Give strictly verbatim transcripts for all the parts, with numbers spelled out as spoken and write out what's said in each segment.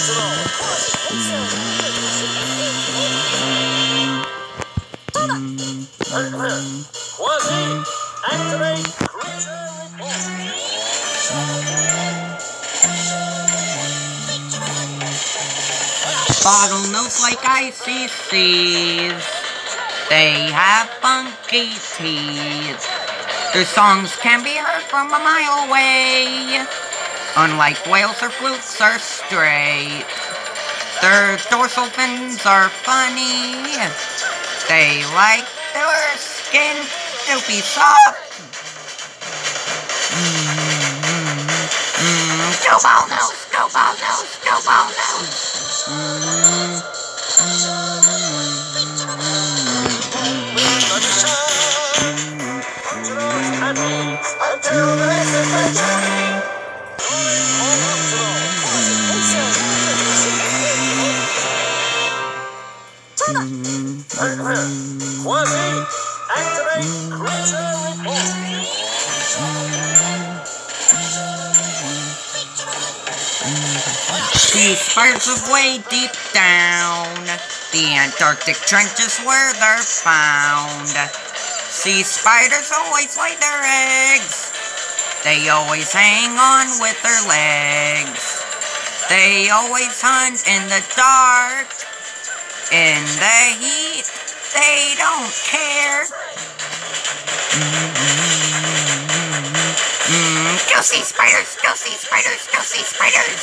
Quasi-activate creature report. Bottlenose like icy seas. They have funky teeth. Their songs can be heard from a mile away. Unlike whales or flukes are straight. Their dorsal fins are funny. They like their skin to be soft. Go Bottlenose, go Bottlenose, go Bottlenose. Quasi-activate creature report. Sea spiders live way deep down. The Antarctic trenches where they're found. Sea spiders always lay their eggs. They always hang on with their legs. They always hunt in the dark. In the heat, they don't care. Mm, go sea spiders, go sea spiders, go sea spiders.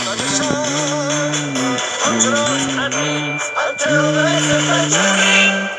Until the